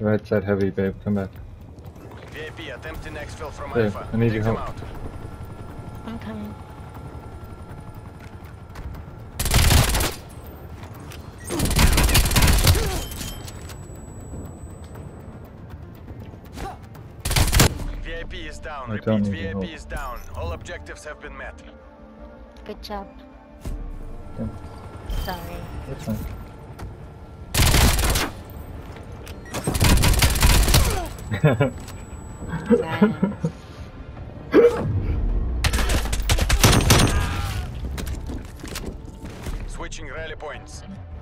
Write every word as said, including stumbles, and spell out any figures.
Right side heavy, babe. Come back. V I P attempting exfil from Babe, Alpha. I need Take your them help. out. I'm coming. V I P is down. I don't Repeat, need your V I P help. is down. All objectives have been met. Good job. Yeah, Sorry. that's fine. Nice. Switching rally points.